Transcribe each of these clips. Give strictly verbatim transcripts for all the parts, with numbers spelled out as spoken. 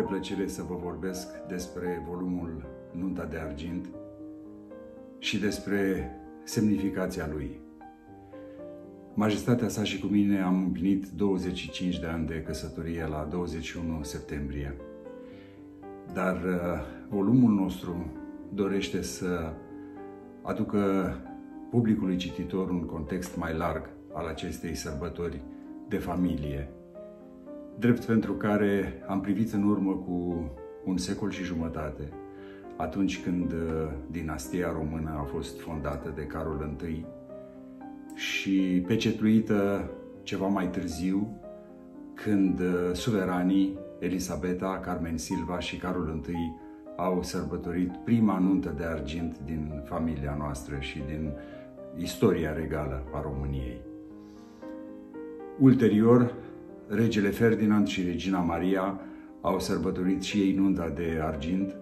plăcere să vă vorbesc despre volumul Nunta de Argint și despre semnificația lui. Majestatea sa și cu mine am împlinit douăzeci și cinci de ani de căsătorie la douăzeci și unu septembrie. Dar volumul nostru dorește să aducă publicului cititor un context mai larg al acestei sărbători de familie, drept pentru care am privit în urmă cu un secol și jumătate, atunci când dinastia română a fost fondată de Carol I și pecetuită ceva mai târziu, când suveranii Elisabeta, Carmen Silva și Carol I au sărbătorit prima nuntă de argint din familia noastră și din istoria regală a României. Ulterior, regele Ferdinand și regina Maria au sărbătorit și ei nunta de argint,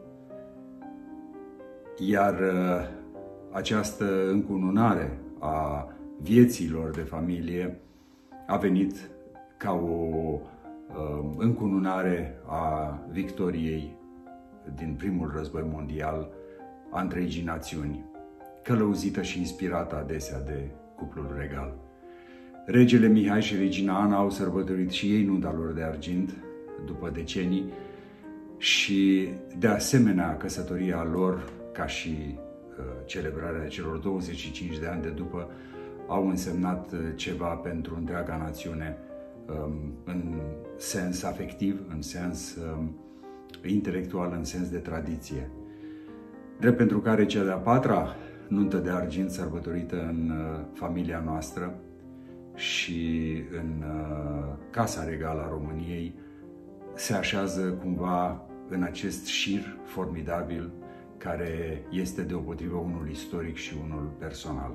iar această încununare a vieților de familie a venit ca o uh, încununare a victoriei din primul război mondial a întregii națiuni, călăuzită și inspirată adesea de cuplul regal. Regele Mihai și regina Ana au sărbătorit și ei nunta lor de argint după decenii și, de asemenea, căsătoria lor, ca și uh, celebrarea celor douăzeci și cinci de ani de după, au însemnat ceva pentru întreaga națiune um, în sens afectiv, în sens um, intelectual, în sens de tradiție. Drept pentru care cea de-a patra nuntă de argint sărbătorită în uh, familia noastră și în uh, Casa Regală a României se așează cumva în acest șir formidabil care este deopotrivă unul istoric și unul personal.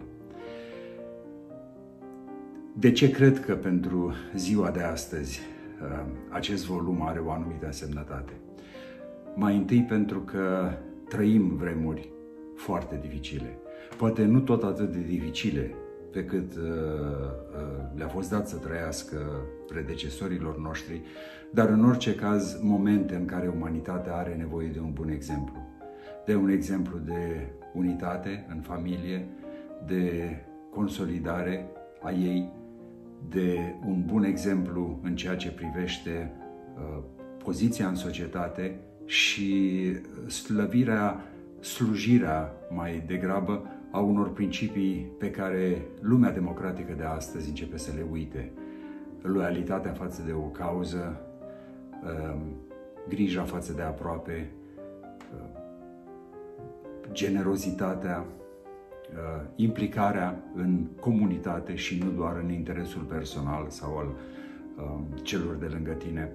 De ce cred că pentru ziua de astăzi acest volum are o anumită însemnătate? Mai întâi pentru că trăim vremuri foarte dificile. Poate nu tot atât de dificile pe cât le-a fost dat să trăiască predecesorilor noștri, dar în orice caz momente în care umanitatea are nevoie de un bun exemplu. De un exemplu de unitate în familie, de consolidare a ei, de un bun exemplu în ceea ce privește uh, poziția în societate și slăvirea, slujirea mai degrabă a unor principii pe care lumea democratică de astăzi începe să le uite. Loialitatea față de o cauză, uh, grija față de aproape, uh, generozitatea, implicarea în comunitate și nu doar în interesul personal sau al celor de lângă tine,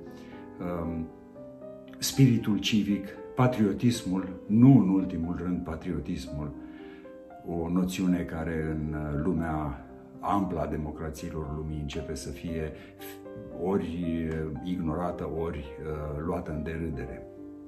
spiritul civic, patriotismul, nu în ultimul rând patriotismul, o noțiune care în lumea amplă a democrațiilor lumii începe să fie ori ignorată, ori luată în derâdere.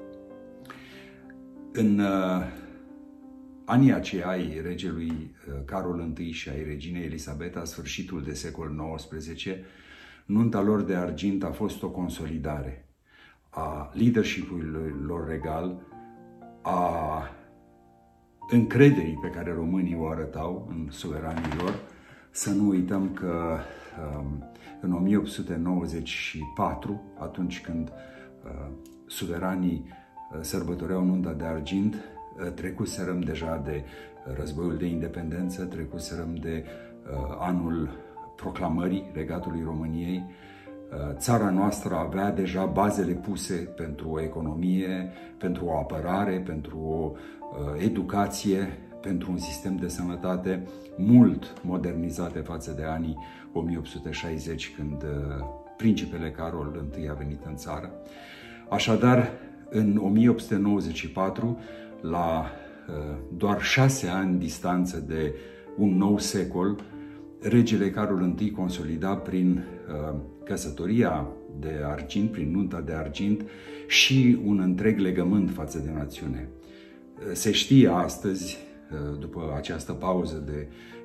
În anii aceia ai regelui Carol I și ai reginei Elisabeta, sfârșitul de secol nouăsprezece, nunta lor de argint a fost o consolidare a leadership-ului lor regal, a încrederii pe care românii o arătau în suveranii lor. Să nu uităm că în o mie opt sute nouăzeci și patru, atunci când suveranii sărbătoreau nunta de argint, trecuserăm deja de războiul de independență, trecuserăm de uh, anul proclamării Regatului României. Uh, țara noastră avea deja bazele puse pentru o economie, pentru o apărare, pentru o uh, educație, pentru un sistem de sănătate mult modernizate față de anii o mie opt sute șaizeci, când uh, principele Carol I a venit în țară. Așadar, în o mie opt sute nouăzeci și patru, la uh, doar șase ani distanță de un nou secol, regele Carol I consolida prin uh, căsătoria de argint, prin nunta de argint și un întreg legământ față de națiune. Se știe astăzi, uh, după această pauză de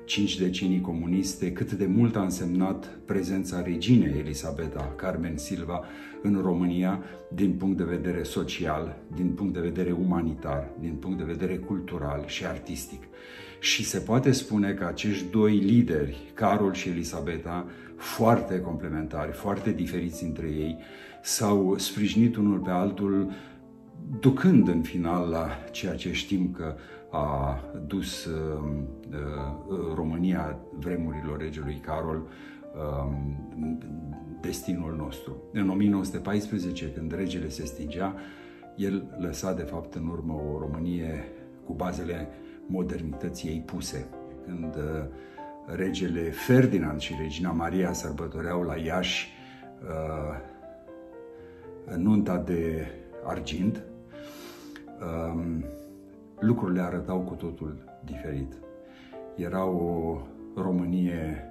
cinci decenii comuniste, cât de mult a însemnat prezența reginei Elisabeta Carmen Silva în România din punct de vedere social, din punct de vedere umanitar, din punct de vedere cultural și artistic. Și se poate spune că acești doi lideri, Carol și Elisabeta, foarte complementari, foarte diferiți între ei, s-au sprijinit unul pe altul, ducând în final la ceea ce știm că a dus uh, uh, România vremurilor regelui Carol, uh, destinul nostru. În o mie nouă sute paisprezece, când regele se stingea, el lăsa de fapt în urmă o Românie cu bazele modernității ei puse. Când uh, regele Ferdinand și regina Maria sărbătoreau la Iași uh, nunta de argint, uh, lucrurile arătau cu totul diferit. Era o Românie,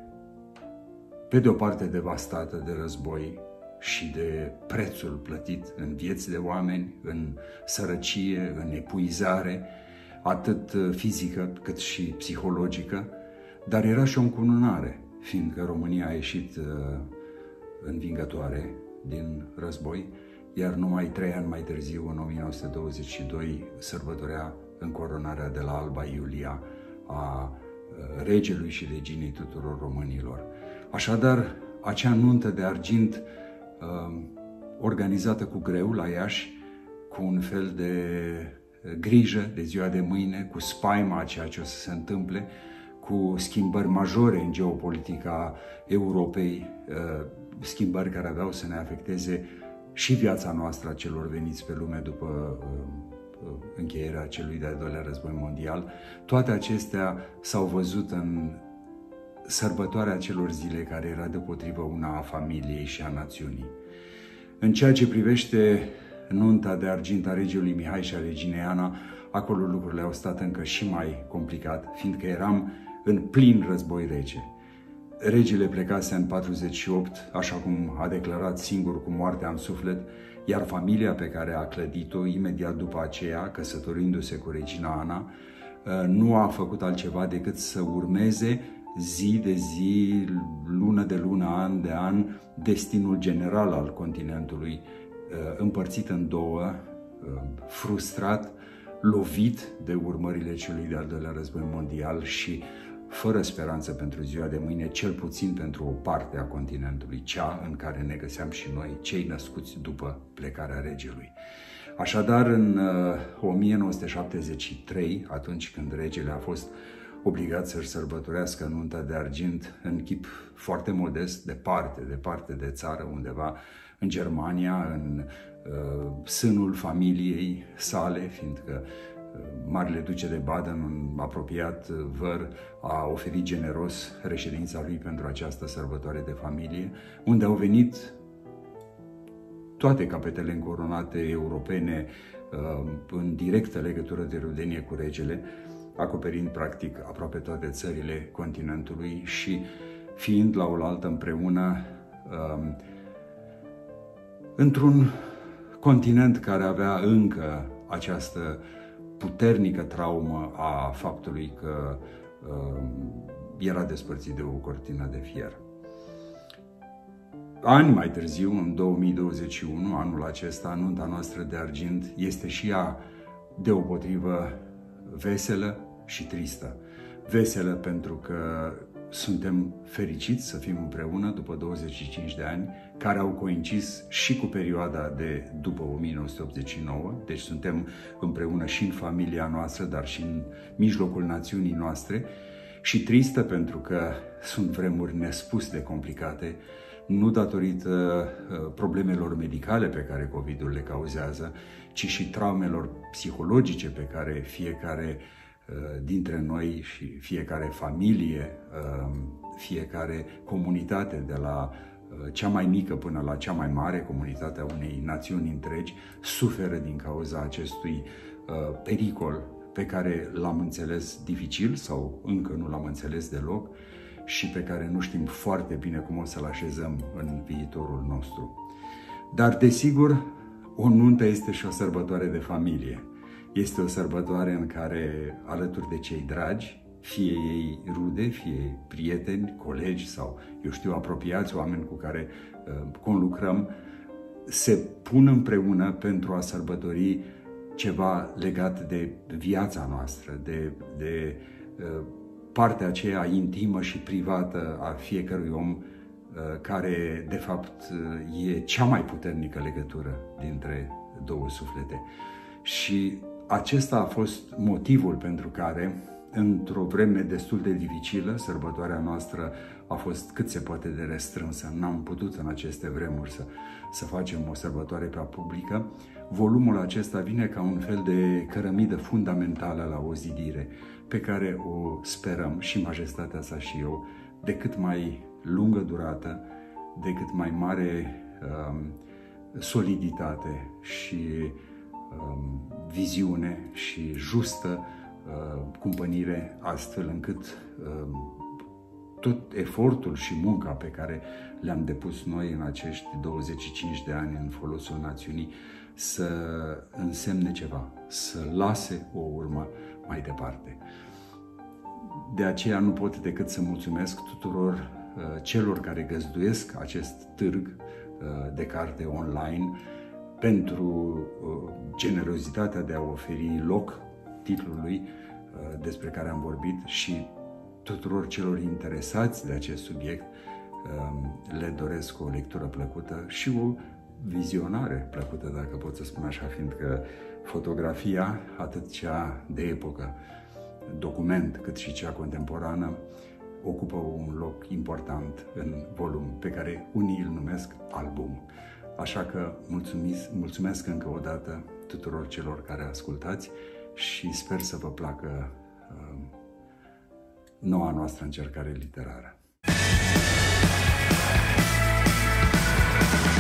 pe de o parte, devastată de război și de prețul plătit în vieți de oameni, în sărăcie, în epuizare, atât fizică cât și psihologică, dar era și o încununare, fiindcă România a ieșit uh, învingătoare din război, iar numai trei ani mai târziu, în o mie nouă sute douăzeci și doi, sărbătorea încoronarea de la Alba Iulia a regelui și reginei tuturor românilor. Așadar, acea nuntă de argint organizată cu greu la Iași, cu un fel de grijă de ziua de mâine, cu spaima a ceea ce o să se întâmple, cu schimbări majore în geopolitica Europei, schimbări care aveau să ne afecteze și viața noastră a celor veniți pe lume după încheierea celui de-al doilea război mondial. Toate acestea s-au văzut în sărbătoarea acelor zile care era deopotrivă una a familiei și a națiunii. În ceea ce privește nunta de argint a regelui Mihai și a reginei Ana, acolo lucrurile au stat încă și mai complicat, fiindcă eram în plin război rece. Regele plecase în patruzeci și opt, așa cum a declarat singur, cu moartea în suflet, iar familia pe care a clădit-o imediat după aceea, căsătorindu-se cu regina Ana, nu a făcut altceva decât să urmeze zi de zi, lună de lună, an de an, destinul general al continentului, împărțit în două, frustrat, lovit de urmările celui de-al doilea război mondial și fără speranță pentru ziua de mâine, cel puțin pentru o parte a continentului, cea în care ne găseam și noi, cei născuți după plecarea regelui. Așadar, în o mie nouă sute șaptezeci și trei, atunci când regele a fost obligat să-și sărbătorească nunta de argint în chip foarte modest, departe, departe de țară, undeva în Germania, în uh, sânul familiei sale, fiindcă Marele Duce de Baden, un apropiat văr, a oferit generos reședința lui pentru această sărbătoare de familie, unde au venit toate capetele încoronate europene în directă legătură de rudenie cu regele, acoperind practic aproape toate țările continentului și fiind la oaltă împreună într-un continent care avea încă această puternică traumă a faptului că uh, era despărțit de o cortină de fier. Ani mai târziu, în două mii douăzeci și unu, anul acesta, nunta noastră de argint este și ea deopotrivă veselă și tristă. Veselă pentru că suntem fericiți să fim împreună după douăzeci și cinci de ani, care au coincis și cu perioada de după o mie nouă sute optzeci și nouă, deci suntem împreună și în familia noastră, dar și în mijlocul națiunii noastre, și tristă pentru că sunt vremuri nespus de complicate, nu datorită problemelor medicale pe care COVID-ul le cauzează, ci și traumelor psihologice pe care fiecare dintre noi și fiecare familie, fiecare comunitate, de la cea mai mică până la cea mai mare, comunitatea unei națiuni întregi, suferă din cauza acestui pericol pe care l-am înțeles dificil sau încă nu l-am înțeles deloc și pe care nu știm foarte bine cum o să-l așezăm în viitorul nostru. Dar, desigur, o nuntă este și o sărbătoare de familie. Este o sărbătoare în care, alături de cei dragi, fie ei rude, fie prieteni, colegi sau, eu știu, apropiați, oameni cu care uh, conlucrăm, se pun împreună pentru a sărbători ceva legat de viața noastră, de, de uh, partea aceea intimă și privată a fiecărui om, uh, care, de fapt, uh, e cea mai puternică legătură dintre două suflete. Și acesta a fost motivul pentru care, într-o vreme destul de dificilă, sărbătoarea noastră a fost cât se poate de restrânsă. N-am putut în aceste vremuri să, să facem o sărbătoare prea publică. Volumul acesta vine ca un fel de cărămidă fundamentală la o zidire, pe care o sperăm, și majestatea sa și eu, de cât mai lungă durată, de cât mai mare um, soliditate și um, viziune și justă uh, cumpănire, astfel încât uh, tot efortul și munca pe care le-am depus noi în acești douăzeci și cinci de ani în folosul națiunii să însemne ceva, să lase o urmă mai departe. De aceea nu pot decât să mulțumesc tuturor uh, celor care găzduiesc acest târg uh, de carte online pentru uh, generozitatea de a oferi loc titlului uh, despre care am vorbit, și tuturor celor interesați de acest subiect uh, le doresc o lectură plăcută și o vizionare plăcută, dacă pot să spun așa, fiindcă fotografia, atât cea de epocă, document, cât și cea contemporană, ocupă un loc important în volum, pe care unii îl numesc album. Așa că mulțumesc, mulțumesc încă o dată tuturor celor care ascultați și sper să vă placă uh, noua noastră încercare literară.